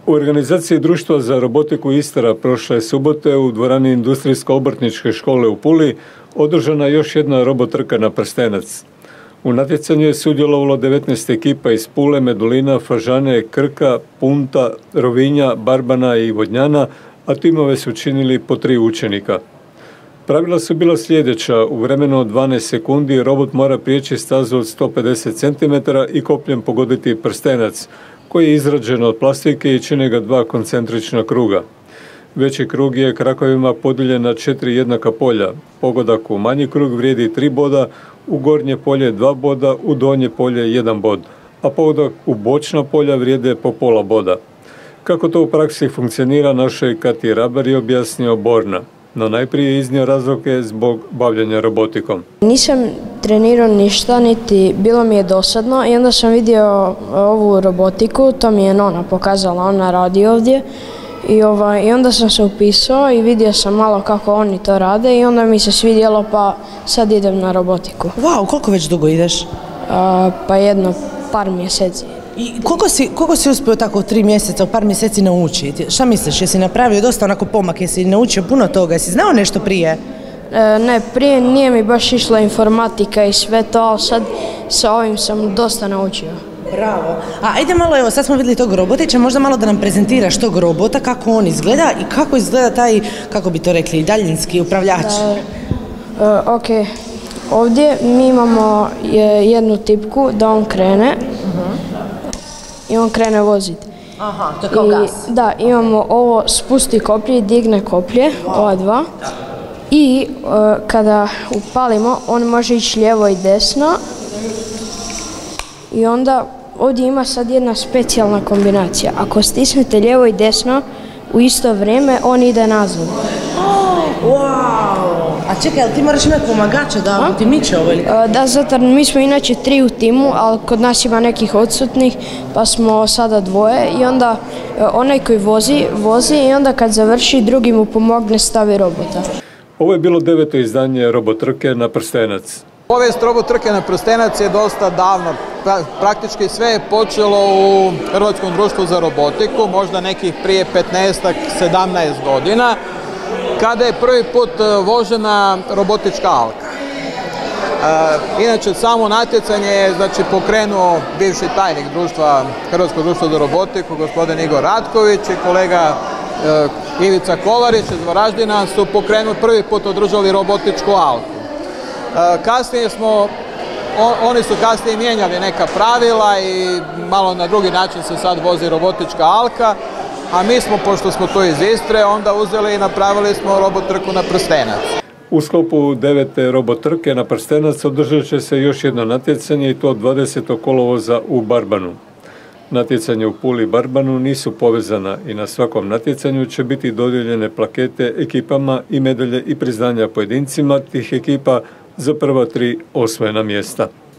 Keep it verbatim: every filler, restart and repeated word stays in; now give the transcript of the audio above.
U organizaciji Društva za robotiku Istra prošle subote u dvorani Industrijsko-obrtničke škole u Puli održana još jedna robotrka na prstenac. U natjecanju je sudjelovalo devetnaest ekipa iz Pule, Medulina, Fažane, Krka, Punta, Rovinja, Barbana i Vodnjana, a timove su činili po tri učenika. Pravila su bila sljedeća: u vremenu od dvanaest sekundi robot mora prijeći stazu od sto pedeset centimetara i kopljem pogoditi prstenac, koji je izrađen od plastike i čine ga dva koncentrična kruga. Veći krug je krakovima podijeljen na četiri jednaka polja. Pogodak u manji krug vrijedi tri boda, u gornje polje dva boda, u donje polje jedan bod, a pogodak u bočna polja vrijede po pola boda. Kako to u praksi funkcionira, našoj Kati Rabar je objasnio Borna, no najprije iznio razloge zbog bavljanja robotikom. Nisam trenirao ništa, niti bilo mi je dosadno, i onda sam vidio ovu robotiku, to mi je nona pokazala, ona radi ovdje. I, ovaj, I onda sam se upisao i vidio sam malo kako oni to rade i onda mi se svidjelo, pa sad idem na robotiku. Wow, koliko već dugo ideš? A, pa jedno par mjeseci. I koliko si, koliko si uspio tako u tri mjeseca, u par mjeseci naučiti? Šta misliš, jesi napravio dosta onako pomak, jesi naučio puno toga, jesi znao nešto prije? E, ne, prije nije mi baš išla informatika i sve to, ali sad sa ovim sam dosta naučio. Bravo. A ajde malo, evo sad smo vidjeli tog robotića, možda malo da nam prezentiraš tog robota, kako on izgleda i kako izgleda taj, kako bi to rekli, daljinski upravljač. Da, e, ok, ovdje mi imamo jednu tipku da on krene uh-huh. i on krene voziti. Aha, to je kao gas. Da, imamo ovo spusti koplje i digne koplje, wow. Ova dva. I e, kada upalimo, on može ići lijevo i desno. I onda ovdje ima sad jedna specijalna kombinacija. Ako stisnete lijevo i desno u isto vrijeme, on ide nazad. Oh, wow! A čekaj, ali ti moraš imati pomagača da ti miče ovo ili? Da, zato mi smo inače tri u timu, ali kod nas ima nekih odsutnih, pa smo sada dvoje i onda onaj koji vozi, vozi i onda kad završi, drugi mu pomogne, stavi robota. Ovo je bilo deveto izdanje robotrke na prstenac. Povijest robotrke na prstenac je dosta davno, praktički sve je počelo u Hrvatskom društvu za robotiku, možda nekih prije petnaestak sedamnaest godina, kada je prvi put vožena robotička alka. E, inače, samo natjecanje je znači, pokrenuo bivši tajnik društva, Hrvatskog društva za robotiku, gospodin Igor Ratković i kolega e, Ivica Kolarić iz Varaždina su pokrenuli, prvi put održali robotičku alku. Kasnije smo, oni su kasnije mijenjali neka pravila i malo na drugi način se sad vozi robotička alka, a mi smo, pošto smo to iz Istre, onda uzeli i napravili smo robotrku na prstenac. U sklopu devete robotrke na prstenac održat će se još jedno natjecanje i to dvadesetog kolovoza u Barbanu. Natjecanje u Puli i Barbanu nisu povezana i na svakom natjecanju će biti dodijeljene plakete ekipama i medalje i priznanja pojedincima tih ekipa za prva tri osvojena mjesta.